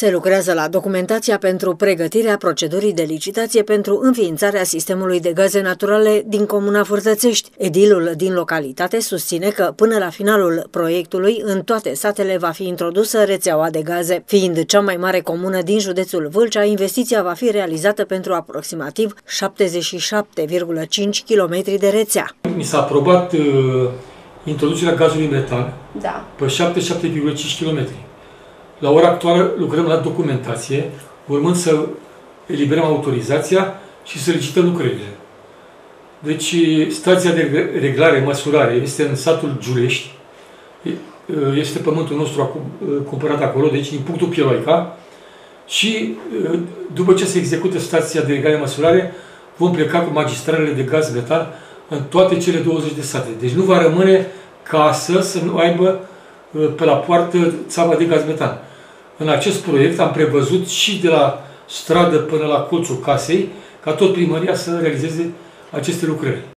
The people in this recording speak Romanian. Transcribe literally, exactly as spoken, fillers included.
Se lucrează la documentația pentru pregătirea procedurii de licitație pentru înființarea sistemului de gaze naturale din comuna Furtățești. Edilul din localitate susține că până la finalul proiectului în toate satele va fi introdusă rețeaua de gaze. Fiind cea mai mare comună din județul Vâlcea, investiția va fi realizată pentru aproximativ șaptezeci și șapte virgulă cinci kilometri de rețea. Mi s-a aprobat uh, introducerea gazului metan da. pe șaptezeci și șapte virgulă cinci kilometri. La ora actuală lucrăm la documentație, urmând să eliberăm autorizația și să licităm lucrările. Deci, stația de reglare, măsurare, este în satul Giulești, este pământul nostru acum cumpărat acolo, deci din punctul Pieloica, și după ce se execută stația de reglare, măsurare, vom pleca cu magistralele de gaz metan în toate cele douăzeci de sate. Deci nu va rămâne casă să nu aibă pe la poartă țapa de gaz metan. În acest proiect am prevăzut și de la stradă până la colțul casei, ca tot primăria să realizeze aceste lucrări.